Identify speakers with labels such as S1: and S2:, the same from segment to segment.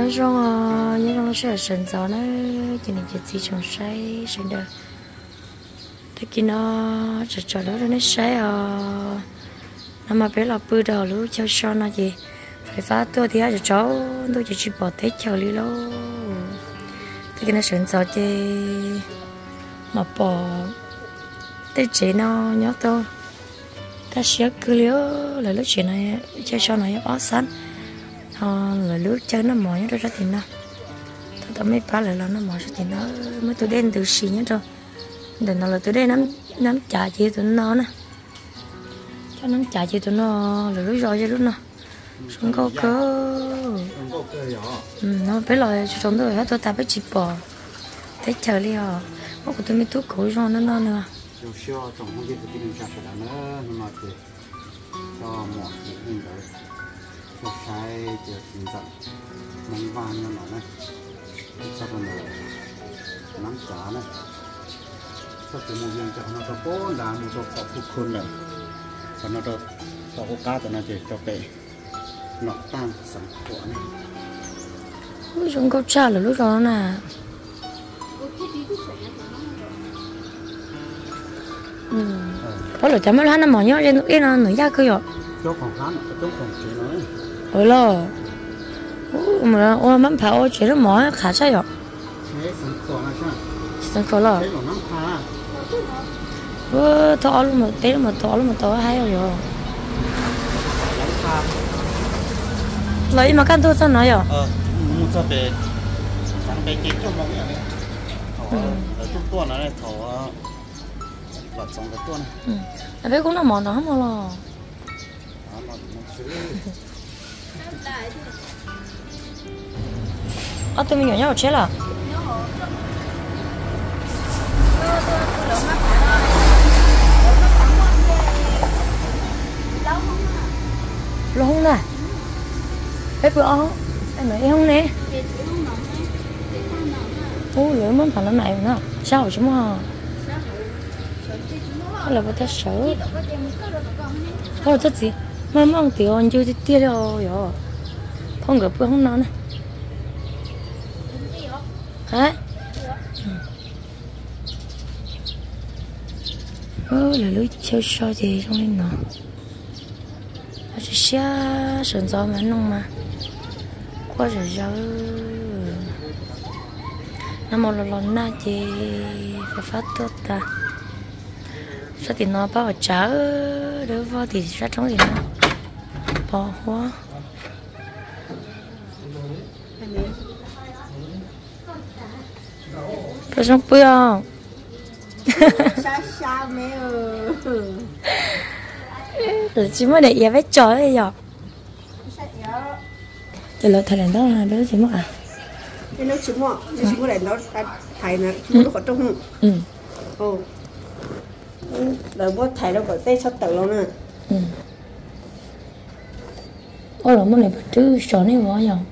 S1: nhớ rằng sẽ sinh gió nó cho nên chỉ trồng say sinh được thế kia nó chờ đó nó say nó mà bé là bự đầu lúc chơi son nó gì phải phá tôi thì ai cháu tôi chỉ bỏ tết chờ đi lo thế kia nó sinh gió chơi mà bỏ tết chỉ nó nhớ tôi ta sẽ cứ liếu là lúc chuyện này chơi son này ó sẵn là lúc chơi nó mỏi nó ra thì nó tao mấy ba lại là nó mỏi thì nó mới tôi đen từ xì nhá rồi để nó là tôi đen nắm chả chị tụi nó nè cho nắm chả chị tụi nó là lúc rồi cho lúc nó xong câu cơ nó phải lời chúng tôi hết tôi ta phải chịu bỏ thế chờ đi à bố của tôi mới thuốc khổ rồi nó nữa
S2: trong không biết cái gì sẽ là nó nhưng mà thì cho một những cái cho sai cho chính xác mong vàng nó này sau đó là nắm chả này sau khi mua viên cho nó có bốn đàn một số có phúc khôn này sau nó có có cá từ nó thì cho cái nọc tăng sản của này
S1: lúc chúng câu trả là lúc đó nè có lẽ chấm nó mỏi nhớ trên cái nó nổi da cơ rồi
S2: cho phòng khám cho phòng chỉ nói
S1: ôi lo mà ôi mắm phao ôi chỉ nó mỏi khá sao rồi sản phẩm là to luôn mà té mà to hay rồi lấy mà căn tôi sao nói rồi
S2: mua cho về sáng bé chín cho mong vậy tua nó này thổ vật sống cái tua này
S1: bé cũng là món đó mà lo tôi mình nhỏ nhau chết là lo không nè bé bữa em nói em không nè ôi lưỡi món thằng nó này nữa sao chứ mà hay là có thể sợ thôi chắc gì mà mong tiểu anh chưa tiếc đâu rồi không gặp bữa không nói nè hả là lưới chơi soi gì trong lên nó chỉ xe sườn gió mà nông mà quá rồi giờ nó một lần na thì phải phát tốt ta sao thì nó bao chả đỡ vào thì ra trong thì nó bỏ hoa có xong bữa không
S3: sao mẹ
S1: là chỉ mới để vết chó đây rồi thì là thời đó là đứa chỉ mất à
S3: cái nó chỉ mua này nó thầy nè nó có trong rồi bố thầy nó có tay sắp tự luôn nè
S1: ôi là món này phải chứ chó này quá nhở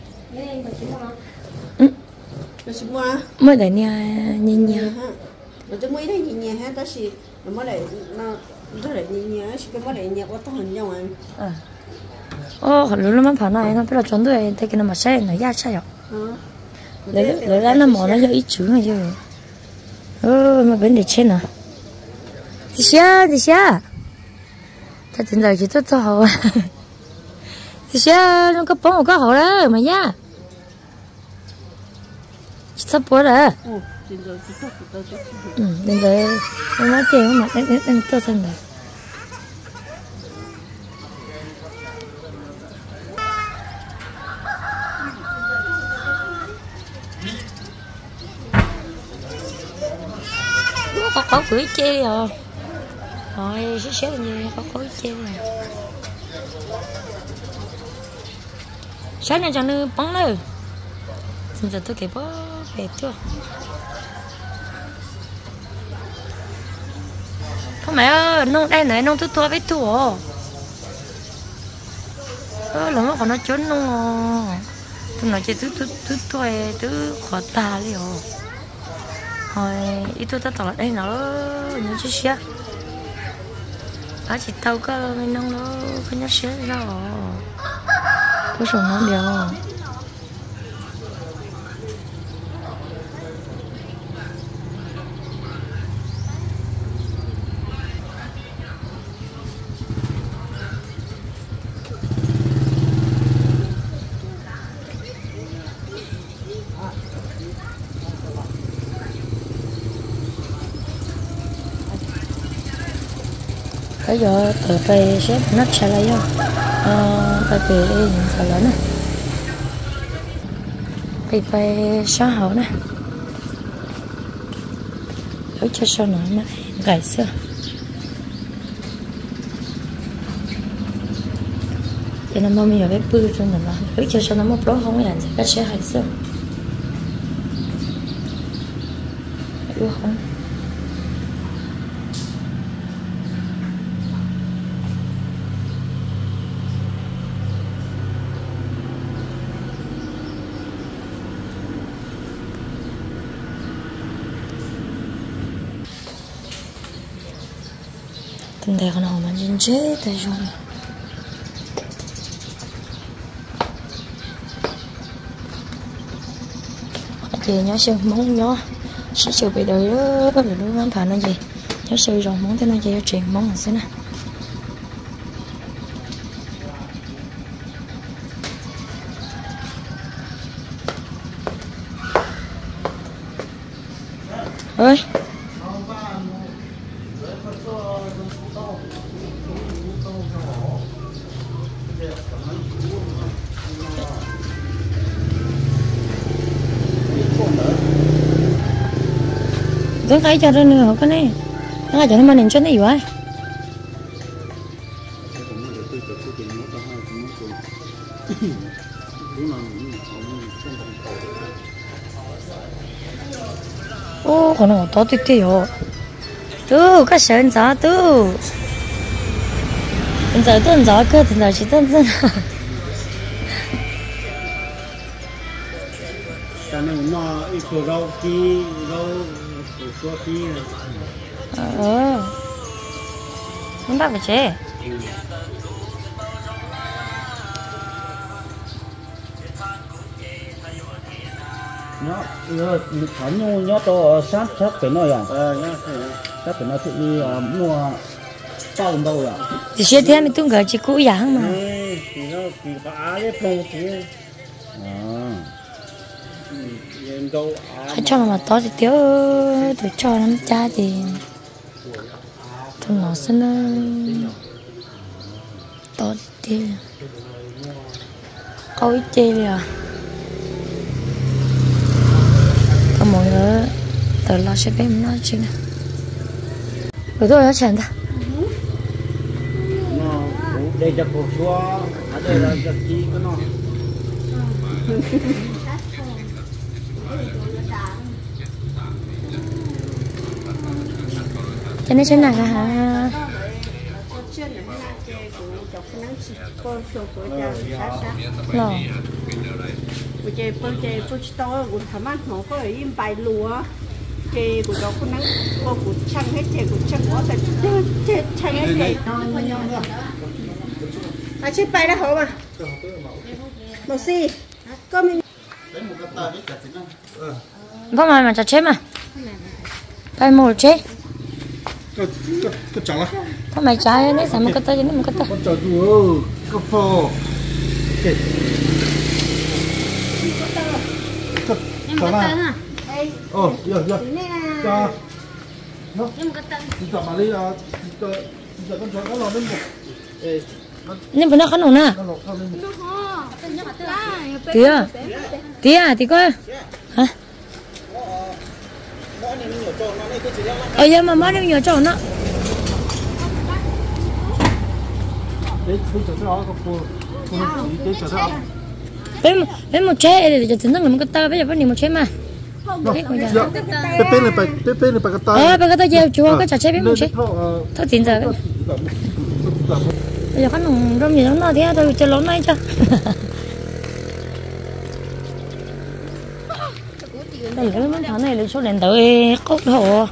S3: nó chỉ mua
S1: mới để nhà nhìn nhà
S3: nó chỉ mua đây nhìn nhà ha đó là mới để nó để nhìn nhà cái mới để nhà có to hơn nhau anh
S1: hồi lúc nó phá này nó biết là trốn tôi thấy cái nó mà xe nó ra sao lấy ra nó mỏ nó cho ít chữ này chứ mà bên để trên à thì xa ta tin giờ chỉ tốt cho họ thì xa nó có bóng một cái họ đó mà nhá sắp bữa rồi đến giờ nó nói chuyện mà em tôi thân rồi có cưỡi chê rồi rồi xíu là gì có cưỡi chê rồi sáng nay cho nó bắn nữa bây giờ tôi kịp bó về chưa không mẹ ơi nông đây này nông tôi tua với tua là nó còn nó trốn nông tôi nói chơi tôi khó ta đi rồi hồi ít tôi ta tỏ đây nó nhớ chứ xíu chỉ tao có mấy nông nó không nhớ xíu đâu tôi sống nó đều bây giờ từ về xếp nó sẽ lấy vô tại vì những sao lớn này bị về xóa hậu này lấy cho sao nó mà gãy xưa cho nên mình giờ phải bự cho nó lấy cho sao nó một lỗ không nhận cái sẽ hay xưa đúng không tình đẹp nào mà nhìn chế tại rồi chị nhớ xem món nhớ sẽ chịu bị đời đó rồi đúng không phải nó gì nhớ sư rồi món thế này chị truyền món là thế này ơi tôi thấy cho nên nữa cái này nó là cho nên mà nên cho này vậy ô còn nó to tuyệt tuyệt tu cái sơn giá tu giờ tôi giờ cơ thì giờ chỉ tôi
S2: cho nên nó ít rau chi rau số chi
S1: không bắt phải chế
S2: nó thằng nhau nhớ to sát sát cái nói à sát cái nói thì đi mua bao đâu à
S1: thì xe thế mình tung cái chỉ cũ dạng mà
S2: thì nó thì bà lấy phong thì
S1: cho nó mà to thì tiêu tôi cho nó cha thì tôi nó xin nó to thì tiêu câu ít chê đi à còn mọi người từ lo sẽ biết nó chứ nè rồi tôi đã chèn ta
S2: nó đây là cổ xóa ở đây là cái chi cái nó
S1: cho nên thế nào hả
S3: lò của chị bơ to của thằng ăn nó có im bài lúa chị của cháu con nắng của chăng hết chị của chăng có sẽ chăng hết chị à chị bài đã hổ mà một xì có mình
S1: có mà chặt chết mà bài một chết
S2: cái chả là
S1: có mày trái đấy sao mà cái tay nó một cái tay
S2: con chả đùa cái phô cái chả là giờ cho nó chỉ chọn mà đi giờ con chó nó lò lên một
S1: nên phải nó khăn nè tía thì coi hả giờ mà mất nhiều chỗ nó bên một chế để cho tính năng là một cái tơ bây giờ vẫn nhiều một chế mà
S2: bên này phải cái tay
S1: cái tay dao chua cái chả chế bên một chế thôi tiền giờ bây giờ khăn nồng rong gì nó thế tôi cho lớn này cho đây cái món thằng này là số điện tử cốt hộ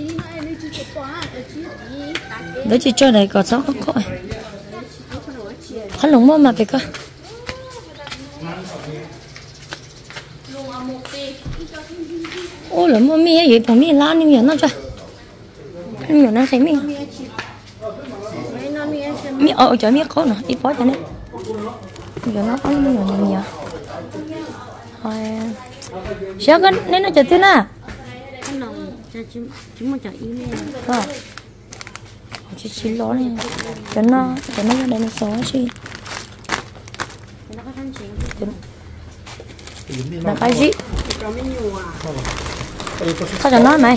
S1: để chị cho này còn sáu có khăn lủng mà phải cơ ô là mua mì vậy bỏ mì lan như nó cho nhiều nó thấy mì mì cho mì có nữa ít bó cho nên giờ nó có nhiều thôi sao cái nên nó chặt thế nào chỉ lỗ này cho nó cho đây nó xóa chi nó cái gì sao cho nó mày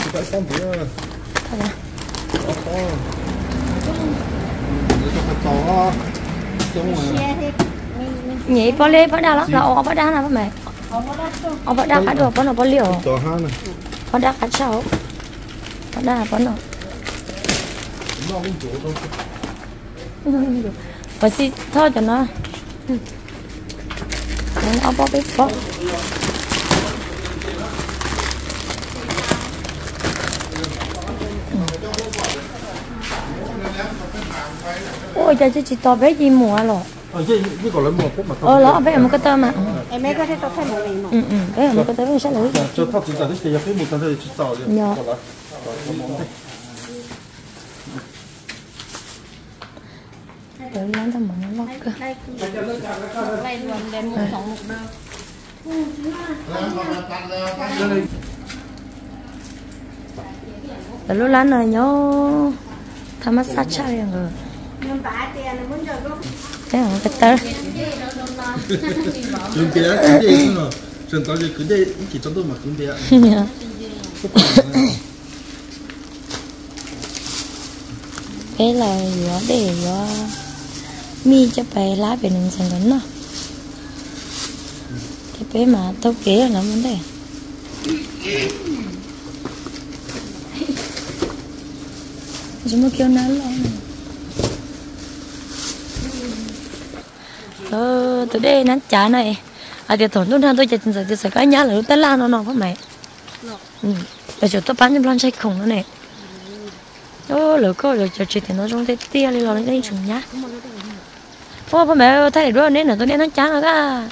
S1: nhỉ bao lê bao đa lắm là ở bao đa nào mày ở bao đa cả đồ bao nó bao liều bao đa cả sao bao đa bao nó và xin thôi cho nó nó bao biết bao ôi trời chị to bé gì mùa rồi lỡ bé một cái tơ mà
S3: em mấy cái thế tao thấy một mình mà
S1: bé một cái tơ sẽ lấy
S2: cho thóc chỉ là cái gì cái một tấn thì chỉ tạo được
S1: để lấy tao mỏng nó cơ
S3: đây luôn đem một sòng một
S1: để lúc lán này nhớ tham massage chơi rồi thế hả cái tơ
S2: dùng tiền cái gì nữa dùng tao thì cứ đây chỉ cho tôi mà dùng tiền
S1: cái là nó để mi cho bé lá về nướng sành gần nó cái bé mà tao kế là vấn đề chúng nó kêu nó lo từ đây nó chả này thì thốn tôi than tôi chỉ cần sẽ cái nhá là tôi la nó phải mày bây giờ tôi bán cho lon chay khủng nó này lỡ câu rồi chờ chị thì nó trong thế tia lên lò lên chừng nhá phải mẹ thay đổi nên là tôi nên nó chán rồi cả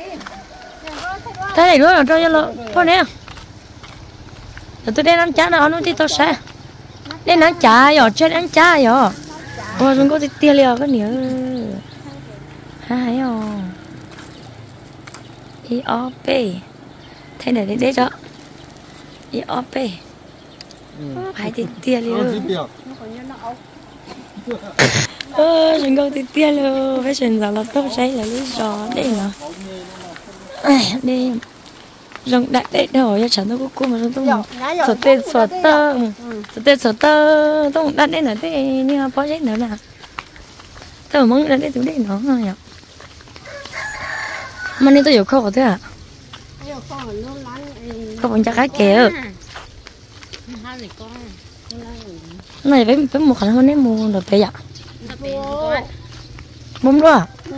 S1: thay đổi là cho nó phải nè tôi nên nó chán là nó thì tôi sẽ nên nó chả rồi chơi nó chả rồi chúng có thì tia liền cái nhớ hay không IOP thế này để cho IOP phải thì tia luôn chúng con thì tia luôn phải chuyển rằng là tốt cháy là lý do đây là đi rong đại đại đầu cho chẳng tôi cũng mà tôi sổ tên sổ tơ tôi đặt đây là thế nhưng mà có chết nữa là tôi muốn đặt đây tôi đây nó nhỉ mà nên tôi hiểu khâu thế à không muốn chắc cái kìa này với một khả năng nên mua được bây giờ mông rồi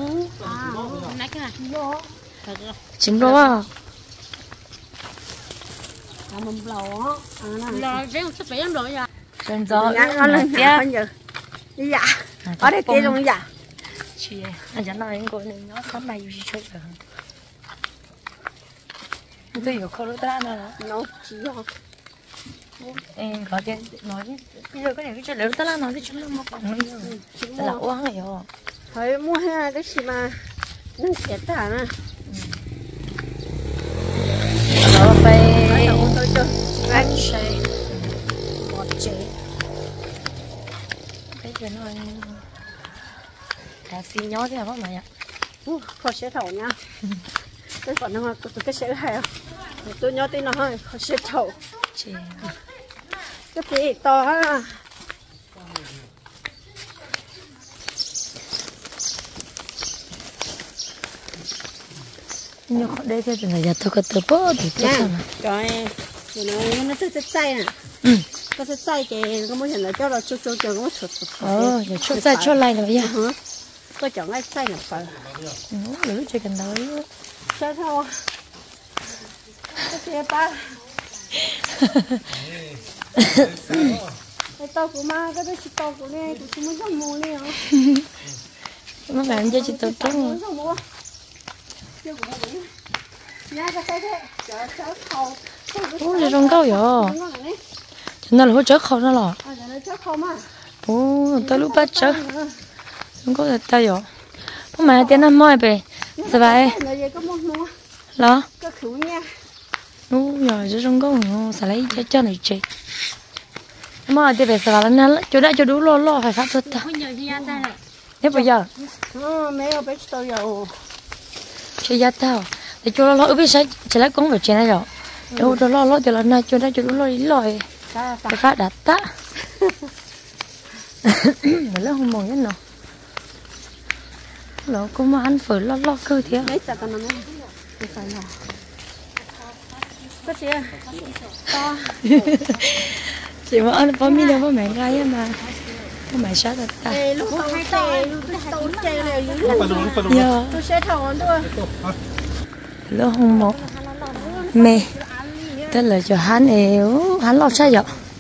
S1: chín rồi à chân gió
S3: nó lên kia đi dạ ở đây kia luôn dạ
S1: chị anh chẳng nói anh cô nên nó sắm bài gì chơi rồi tôi hiểu khâu đó nữa
S3: nó chỉ
S1: em có tiền nói bây giờ cái này cái chuyện lớn ta là nói thì chúng nó một còn nữa là uống này rồi
S3: thôi mua hai cái gì mà nó chết à nè
S1: nó phải
S3: tôi chưa
S1: anh say bọt chế cái chuyện này cà phê nhỏ thế hả các mày ạ
S3: khó sẽ thầu nha cái còn nó cái sẽ hay tôi nhớ tin nó hơi khó sẽ thầu cái gì to ha
S1: nhưng đây cái gì là tôi có từ bố thì tôi sao mà
S3: rồi nó sẽ say nè cái sẽ say thì có muốn nhận là cho nó cho có muốn sụt
S1: rồi chút say chút lại rồi vậy
S3: có chọn cái say là phải
S1: lưỡi chơi cần đó
S3: sao thôi cái gì ba cái tàu của ma cái đó chỉ tàu của này của chúng nó mua này hả
S1: nó làm cho chị tôi cái mà ôi rong câu vậy nó là hỗ trợ khâu nó là tôi lúc bắt chớ không có tay rồi bố mẹ tiền ăn mồi về sao vậy lo rồi rồi rong câu nó sẽ lấy cho này chị mà thì bây giờ là nên chỗ đã chỗ đủ lo phải phát xuất ta thế bây giờ
S3: mấy ông biết tôi rồi
S1: chơi giá tao để chỗ lo ở bên sai chỉ lấy công việc trên này rồi đâu chỗ lo thì là na chỗ đã chỗ đủ lo đi lòi phải phát đặt ta mà nó không mong nhất nào lo cũng mà ăn phở lo cơ thế
S3: mấy giờ còn nó phải là có chưa to
S1: chị mà ăn bánh mì đâu có mẹ gai mà có mẹ sát thật ta
S3: lúc tôi chơi là tôi sẽ thằng thôi
S1: lo không một mẹ tức là cho hắn yếu hắn lo sao vậy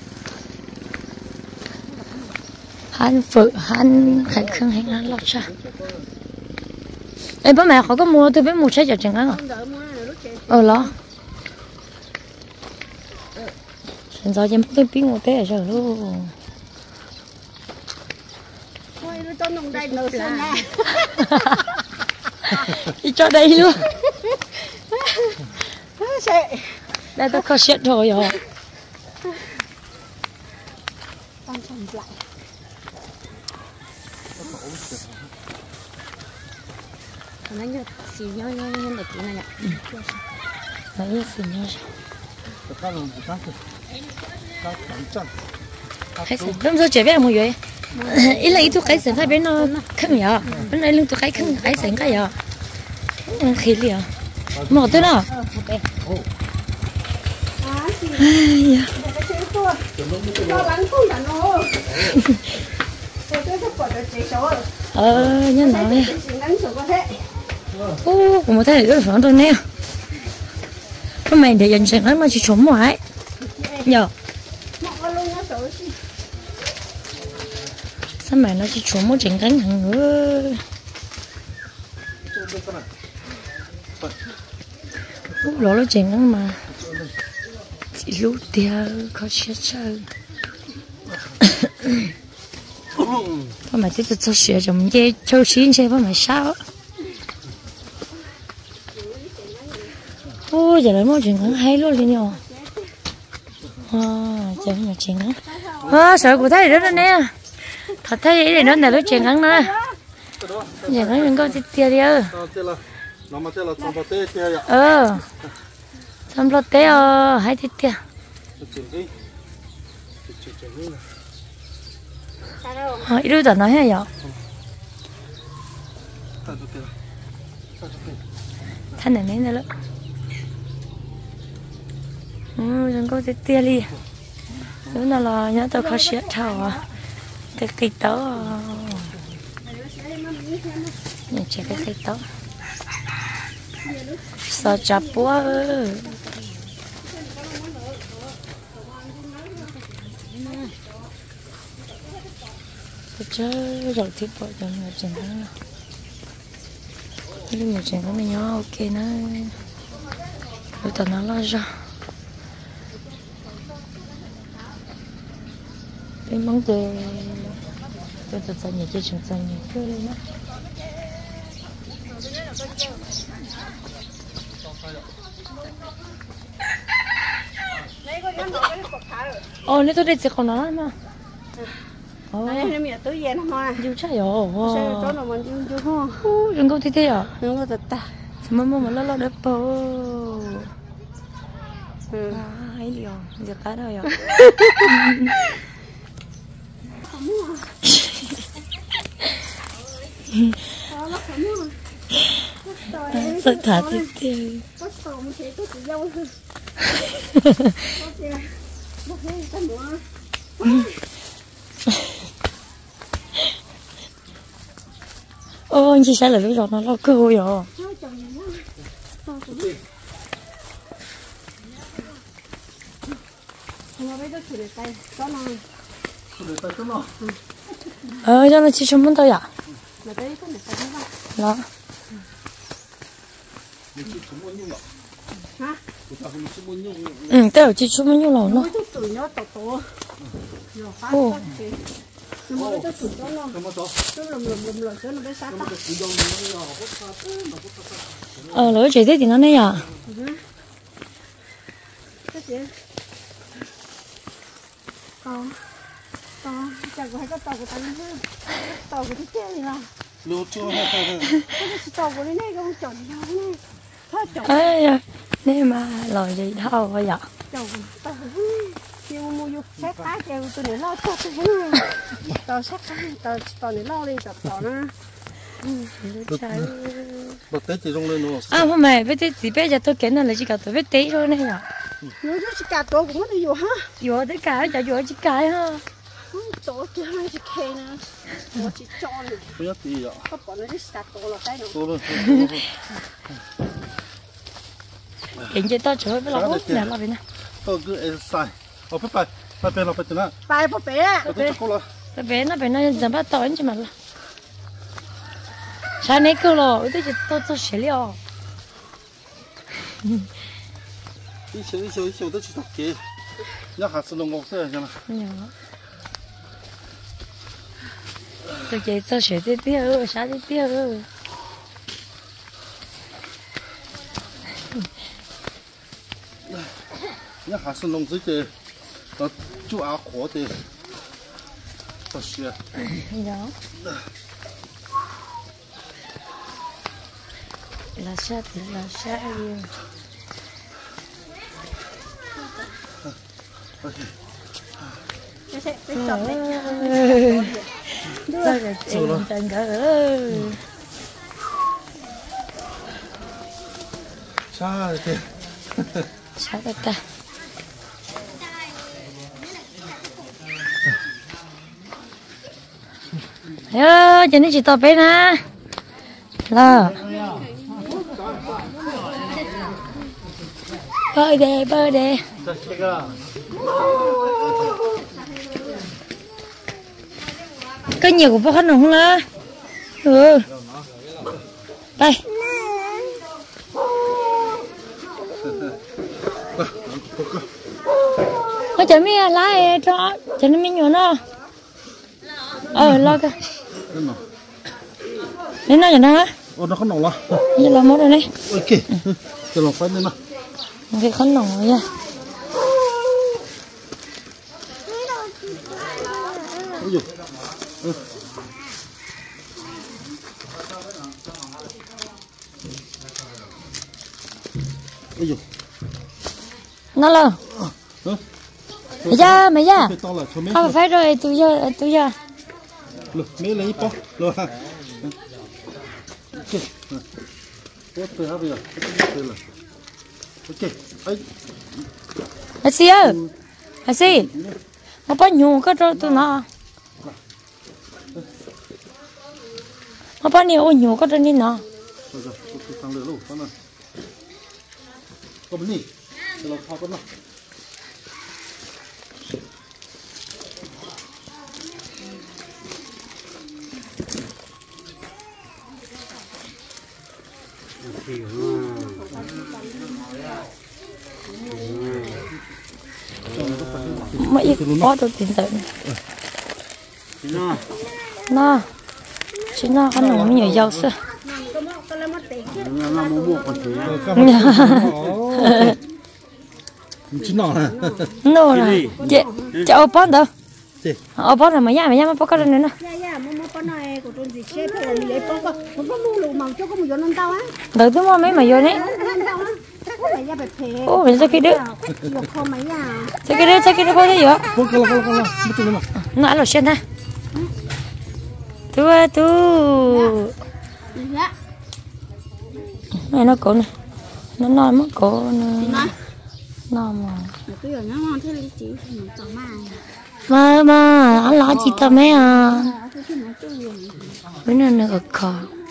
S1: hắn phở hắn khải khương hay hắn lo sao em bố mẹ họ có mua tôi biết mua trái cho chẳng hạn lo hiện giờ em tôi biết một té rồi luôn
S3: thôi tôi nông đây nấu xanh nè
S1: đi cho đây luôn đây tôi có chuyện rồi
S3: con chồng lại nó như xì nhau được cái này ạ
S1: nó như xì nhau cái gì lúc giờ chơi biết một người ý là ý tôi cái gì phải biết nó khăn nhở bên này lưng tôi cái khăn cái gì cái nhở khí liền một thế nào như nào đây cũng một thế để phỏng tôi nè cái mày để dành sẵn mà chỉ trốn ngoài nhở sao mày nó chỉ trốn một chỉnh cánh thằng nữa lỗ nó chỉnh cánh mà chỉ lúc tia có chết chơi có mà tiếp tục cho sửa chồng dê châu xín xe có mà sao ôi giờ lại mua chuyện cũng hay luôn đi nhở chẳng là chuyện sợ của thấy đó nè thật thấy vậy thì nó là lúc chuyện ăn nè giờ nó đừng có tia đi ơi xong lo té hai tia ít đứa tao nói hay vậy thanh này nữa đó đừng có tia đi nữa là nhớ tao khó xếp thầu cái cây tớ nhìn chơi cái cây tớ sợ chập quá chơi rồi thì bỏ cho người chuyện đó cái người chuyện đó mình nhớ ok nó rồi tao nó lo ra cái món tê tôi tự nhiên nhà chơi trồng xanh nhiều chơi lên á nếu tôi đi sẽ còn nó mà
S3: này nó mẹ tối về nó mà
S1: yêu chạy rồi
S3: chỗ nào mà yêu không
S1: đừng có thế à
S3: đừng có thật ta
S1: mà lo đẹp bơ hay điều giờ cá rồi à sợ thả thì
S3: có sòng thì có chỉ dâu thôi
S1: anh chị sẽ là lúc đó nó lo cơ hội rồi cho nó chỉ chấm món tao à đó tao chỉ chấm món nhiều lẩu nó lỡ chạy thế thì nó này à
S3: chẳng có hay có tàu của ta nữa tàu của cái kia gì nào
S2: lưu chưa hay
S3: cái tàu của cái này không chọn nhau này thôi chọn
S1: ấy nên mà lời gì đâu bây giờ
S3: chọn tàu kêu mua vô xét cá kêu tôi để lo cho tôi nữa tàu xét cá tàu để lo đi tàu nó
S2: bật tết thì rong lên luôn
S1: à hôm nay với tí bây giờ tôi kể là chỉ cả tôi với tí thôi này à
S3: nếu chỉ cả tôi cũng có đi vô ha
S1: vô tất cả chả vô chỉ cái ha
S3: tổ chứ hai chỉ kê nè tổ chỉ cho nè
S2: không nhất gì ạ
S3: có bọn nó đi sạt tổ là cái
S2: luôn
S1: hiện giờ tôi chửi với nó nè là vì nè
S2: tôi cứ sai ở phía phải bên là bên nào
S3: bài bộ bé
S1: cái bé nó giờ bắt tỏi chứ mà là sao này cứ lo tôi xử lý à
S2: đi chơi tôi chỉ tập kì nhá hạt sườn ngọc thế chứ mà
S1: tôi chỉ tôi xử lý tiêu sao đi tiêu
S2: nhá hạt sườn ngọc thế nó chú áo khó thế tôi xử
S1: là sao thì là sao yêu Sao rồi tiền chân cỡ
S2: sao thế
S1: sao ta ơ cho nên chị tập bé nè là bơi đề có nhiều của bác khách không là đây có chở mi lái cho nên mi nhổ nó lo cơ đến nó nó
S2: nó không nồng lo
S1: như là mốt rồi đấy
S2: ok cho nó phải lên nào
S1: cái khăn nồng rồi nha
S2: ôi dồi ôi dồi
S1: nó lơ mày ra không phải rồi tôi ra
S2: được mấy lấy po rồi ha ok tốt từ hai bây giờ ok
S1: ai xí mà bao nhiêu cái đó tôi nó mà bao nhiêu cái đó đi nó
S2: rồi tôi tăng lửa luôn con này có bên nàyเราพอกันเนาะ
S1: mà ít có được tiền tệ nó chỉ nó ăn nó nhiều dầu sữa nó là chị ở bón đâu ở bón là mày mà bón cái này nè
S3: mua con này của tôi gì xếp hay là lấy bón có mua lù màu cho có một con tao á
S1: đợi tôi mua mấy mà vô đấy ô mình sao cái đứa sao cái đứa có thế gì nó ăn lẩu xiên ha tu này nó cổ này nó non mất cổ non mà ăn lá chị ta mấy à bữa nay nó ở cò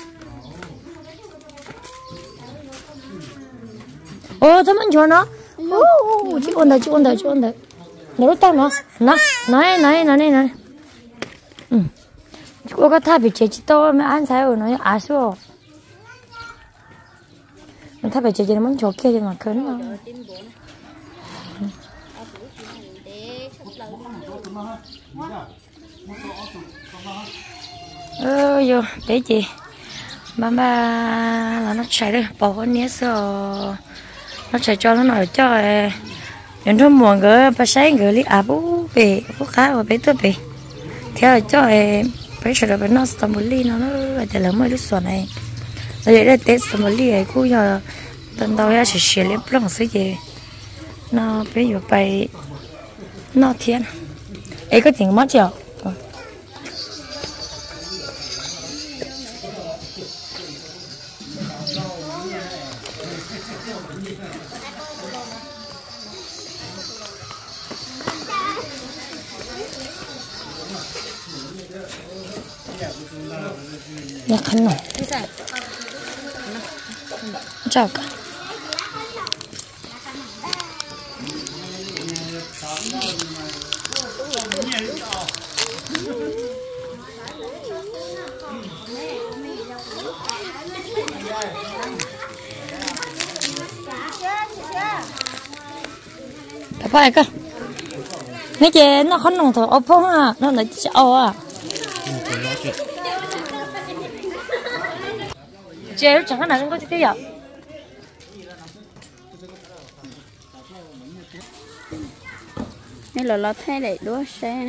S1: ô tao ăn cho nó chị ôn đời nó tao nó này cô có thay bị chết tôi mới ăn sao nó à số mình thay bị chết nó muốn chỗ kia thì mà cấn mà vô để chị ba là nó chạy đây bỏ con nhé sợ nó chạy cho nó nổi cho những thứ muộn gỡ ba sáng gỡ đi à bố về bố cá và bé tôi về theo cho em bây giờ là nó sắm một ly nó để làm mấy lúc xuân này rồi để tết sắm một ly ấy cũng giờ tận đầu ya chỉ xé lên plong xí gì nó bây giờ bay nó thiên ấy có tiếng mất chưa nhà khăn này chào cả phải cơ mấy cái nó không nồng thổ ốp phong à nó lại chảo à chế chẳng có nào có cái gì
S3: nên là nó thay để đua xe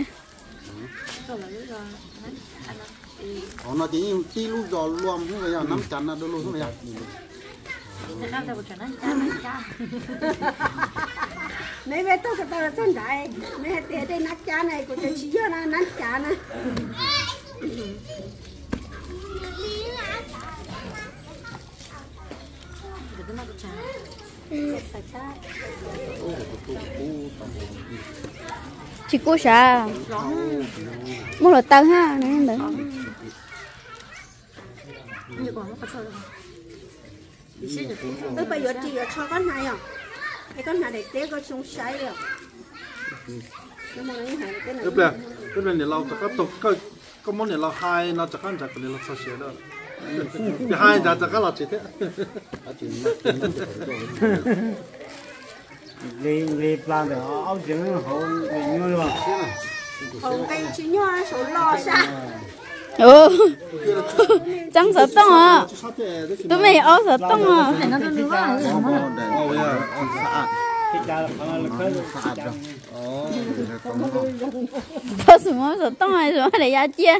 S2: nó chỉ lúc giò luôn không phải là nắm chắn là đôi lúc không phải
S3: mấy bé tôi cái chân đại mấy té đây nát chả này của chị cho nó nát chả này chị cô sao mua là tăng ha này đấy bây giờ chị cho con này à cái con này để té có chung sai rồi
S4: tức là đểเราจะก็มองเนี่ยเราให้เราจะกันจากคนเราเสียแล้วจะให้จะก็เราเสีย
S2: lấy plan để áo trứng hậu như là
S3: hậu cái chữ nhỏ số lo sao chẳng sợ tông à tụi mày áo sợ tông à
S1: nó đưa quá
S3: thôi sự mới sợ tông ai rồi để ra chia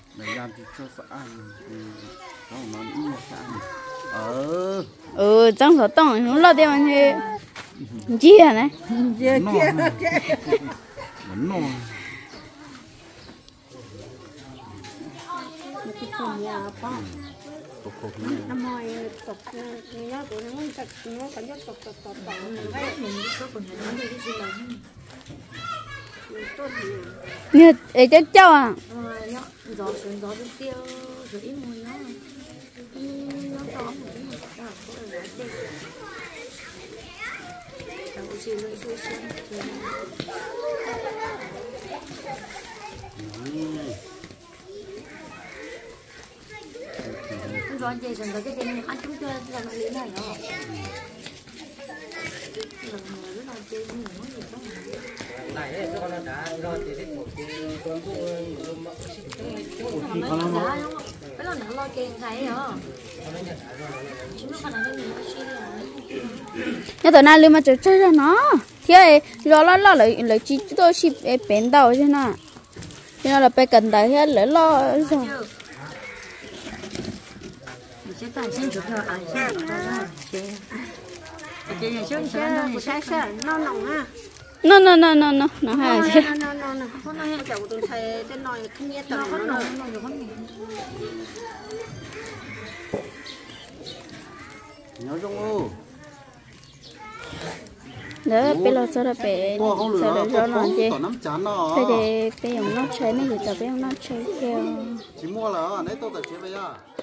S3: chẳng sợ tông không lo tiền mà chia này chia năm nay tục nhớ của nó chặt nó phải nhớ tục nè để cho cháu à
S1: gió xuống gió đi tiêu rồi ít mùi nó to rồi vậy rồi cái tiền ăn chúng chưa là nó lý này rồi này cho con đã rồi thì thích một cái cái là nó lo tiền thấy hả
S3: nhưng tụi này lưu mà chơi chơi ra nó thế rồi lo lại chỉ tôi chỉ bén đầu chứ nào cho nên là phải cần tới hết lấy lo rồi
S1: sẽ tài sinh chủ theo ai sẽ chị nhà chơi
S3: của sai sai nó nồng ha nó hay chứ
S1: nó hay chậu tụi thầy trên nồi không nghe tao nó nồng
S2: nhớ trong ô
S3: đấy bây giờ sao là bé sao là cho nó chứ
S2: bây
S3: giờ bé ông nó chơi mấy gì tao bé ông nó chơi theo
S2: chỉ mua là nãy tôi tập chế bây giờ